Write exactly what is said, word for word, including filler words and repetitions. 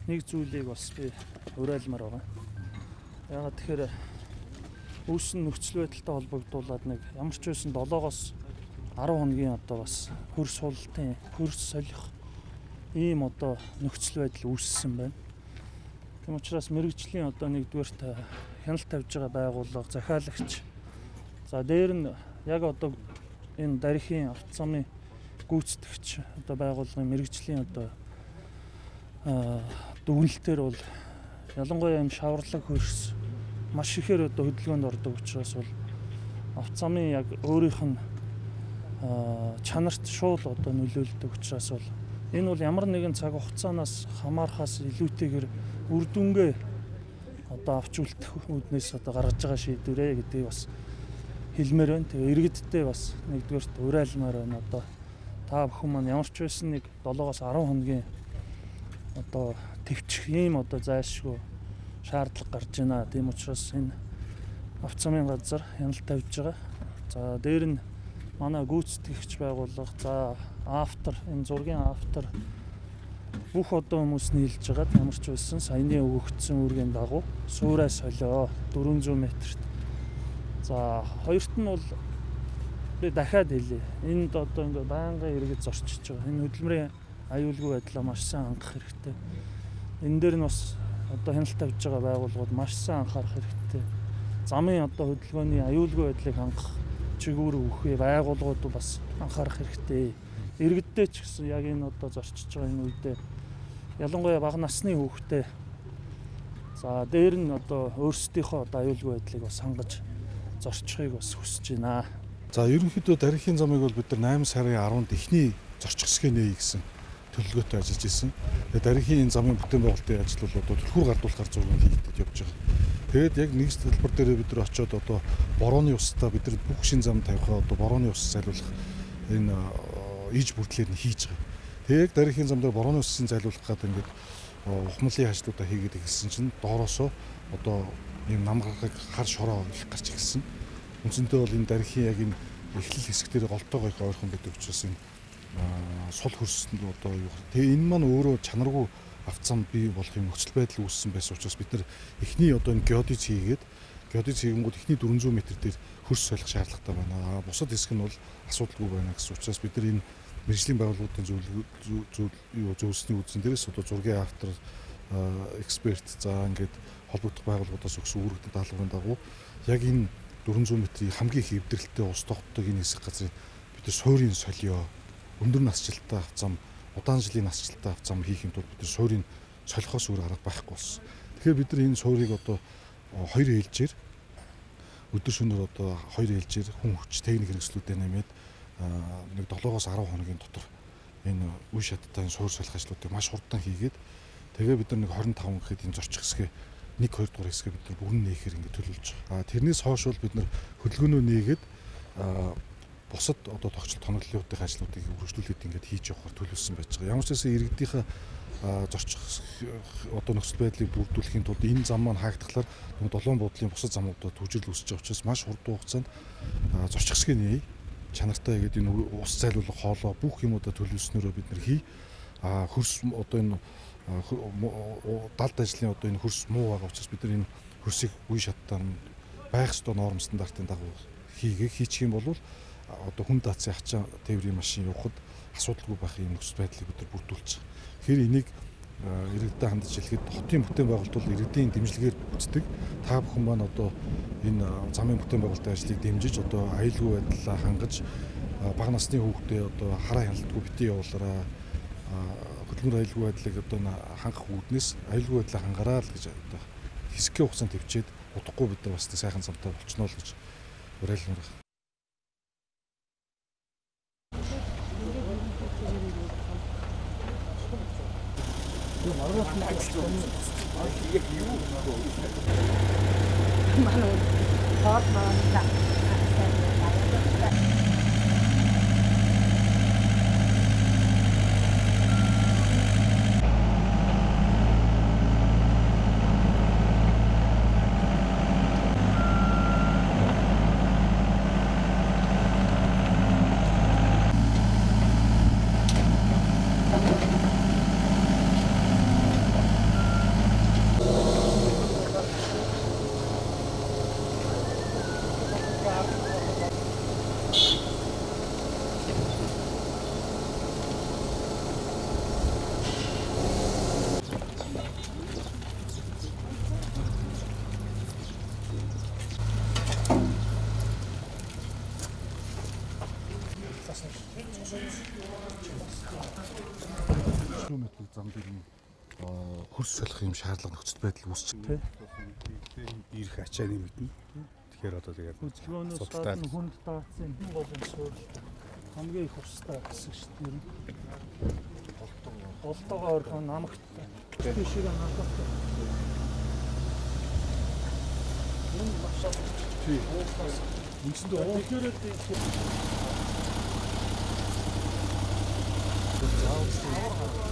нэг зүйлийг бас би уриалмаар байгаа. Ягаад тэгэхээр үүссэн нөхцөл байдалтай холбогдуулаад нэг ямар ч байсан долоогоос арав хоногийн одоо бас хөрс суултын хөрс солих ийм одоо нөхцөл байдал үүссэн байна. Тийм учраас мэрэгжлийн одоо нэгдүгээрт хяналт тавьж байгаа байгууллага, захиалагч. За дээр нь яг одоо энэ дархийн автозамын гүйцэтгэгч одоо байгууллагын мэрэгжлийн одоо дүгнэлтээр бол ялангуяа юм шаварлаг хөрс маш ихээр одоо хөдөлгөөнд ордог учраас бол автозамын яг өөрийнх нь чанарт шууд одоо нөлөөлдөг учраас бол энэ бол ямар нэгэн цаг хугацаанаас хамаарахаас илүүтэйгээр үр дүнгээ одоо авч үлдэх үүднээс одоо гаргаж байгаа шийдвэрээ гэдгийг бас хэлмээр байна. Тэгээ иргэддээ бас нэгдүгээрт уриалмаар байна. Одоо та бүхэн маань ямар ч байсан нэг долоогоос арав хоногийн одоо төвчих ийм одоо зайлшгүй шаардлага гарч байна. Тийм учраас энэ автозамын газар хяналт тавьж байгаа. За дээр нь манай гүйцэтгэгч байгууллага, за автор, энэ зургийн автор бүх одоо хүмүүс нийлж байгаа. Ямар ч байсан саяны өгөгдсөн үүргийн дагуу суурай солио дөрвөн зуун метрт. За хоёрт нь бол би дахиад хэлье. Энд одоо ингээ байнгын иргэд зорчиж байгаа. Энэ хөдөлмөрийн аюулгүй байдлаа маш сайн хангах хэрэгтэй. Энэ дээр нь бас одоо хяналт тавьж байгаа байгууллагууд маш сайн анхаарах хэрэгтэй. Замын одоо хөдөлгөөний аюулгүй байдлыг хангах чиглэлээр өгөх байгууллагууд бас анхаарах хэрэгтэй. Иргэддээ ч гэсэн яг энэ одоо зорчиж байгаа энэ үедээ ялангуяа бага насны хүүхдээ за дээр нь одоо өөрсдийнхөө одоо аюулгүй байдлыг бас хангаж зорчихыг бас хүсэж байна. За ерөнхийдөө дархийн замыг бол бид нар найман сарын арванд эхний зорчих хэсгээ нээе гэсэн төлөвлөгөөтэй ажиллаж ирсэн. Тэгээд дархийн энэ замын бүтээн байгуулалтын ажил бол одоо түлхүүр гардуулахар зургийг хийгдэж явж байгаа. Тэгээд яг нэг төлбөр дээр бид нар очиод одоо борооны устдаа бид нар бүх шин зам тавихаа одоо борооны ус зайлуулах энэ иж бүртлээр нь хийж байгаа. Тэгээд дархийн зам дээр борооны усын зайлуулах гэдэг ингээд ухамлын ажлуудаа хийгээд эхэлсэн чинь доороосоо одоо ийм намгаргыг хар шороо их гарч ирсэн. Үндсэндээ бол энэ дархийн яг энэ эхлэл хэсгээр голтойгоо их ойрхон байдаг учраас энэ сул хөрсөнд одоо юу. Тэгээ энэ маань өөрөө чанаргүй автозам бий болохын нөхцөл байдал үүссэн байсан учраас бид нар эхний одоо энэ геодез хийгээд геодез хийгэнгүүд эхний дөрвөн зуун метр дээр хөрс солих шаардлагатай байна. Бусад хэсэг нь бол асуудалгүй байна гэсэн учраас бид нар энэ мэргэжлийн байгууллагуудын зөвлөл юу зөвлөсний үзэн дээрээс одоо зургийн автор эксперт за ингээд холбогдох байгууллагуудаас өгсөн үүрэгтэй даалгаврын дагуу яг энэ дөрвөн зуун метрийн хамгийн их эвдрэлтэй ус тогтдог энэ хэсэг газрыг бид нар суурийн солио өндөр насжилттай автозам удаан жилийн насжилттай автозам хийхин тулд бид нар суурийг солихоос өөр арга байхгүй болсон. Тэгэхээр бид нар энэ суурийг одоо хоёр ээлжээр өдөр шөнөөр одоо хоёр ээлжээр хүн хүч техник хэрэгслүүдэд нэмээд нэг долоогоос арав хоногийн дотор энэ үе шаттай суур солих ажлуудыг маш хурдан хийгээд тэгээ бид нар нэг хорин таван гэхэд энэ зорчих хэсгээ нэг хоёр дугаар хэсгээ бид нар бүрэн нээхээр ингэ төлөвлөж байгаа. Тэрнээс хойш бол бид нар хөдөлгөөнөө нээгээд бусад одоо тогтцол тоноглолтын ажлуудыг үргэлжлүүлээд ингээд хийж явахаар төлөвлөсөн байж байгаа. Ямар ч байсан иргэдийнхээ зорчих одоо нөхцөл байдлыг бүрдүүлэхийн тулд энэ зам маань хаагдахлаар долоон буудлын бусад замуудад төвжирэл үүсэж байгаа учраас маш хурдан хугацаанд зорчих хэсгийг нээе. Чанартай гэдэг энэ ус зайлуулах хоолой бүх юмудаа төлөвлөснөөрөө бид нар хий. А хөрс одоо энэ далд ажлын одоо энэ хөрс муу байгаа учраас бид нар энэ хөрсийг үе шаттаа байх ёстой норм стандартын дагуу хийгээ хийчих юм бол одоо хүн даацын ачаа тээврийн машин явахад асуудалгүй байх юм нөхцөл байдлыг бид нар бүрдүүлж байгаа. Тэгэхээр энийг иргэдэд хандаж хэлэхэд хотын бүтээн байгуулалт бол иргэдийн дэмжлэгээр бүтдэг. Та бүхэн маань одоо энэ замын бүтээн байгуулалтын ажлыг дэмжиж одоо аюулгүй байдлаа хангаж бага насны хүүхдээ одоо хараа хяналтгүй битгий явуулаарай. Хөдөлмөр аюулгүй байдлыг одоо хангах үүднээс аюулгүй байдлаа хангаарай л гэж одоо хэсгийн хугацаанд төвчээд удахгүй бид нар бас сайхан замтай болчихно л гэж уриалмаар байна. Манай хот маань хөрс солих юм шаардлага нөхцөл байдал үүсч Тэ. ирэх ачаа нэмэгдэнэ. Тэгэхээр одоо тэгээд Хөдөлгөөнөөс судалтай. гадна хүнд даацсан хэн голын суурь хамгийн их хурцтай гэсэн шүү дээ. Голтойгоо орхон намагтай. Тийшээ намагтай. Энэ маш тий. уухаас Үндсэндээ уу тэгэхээр тийм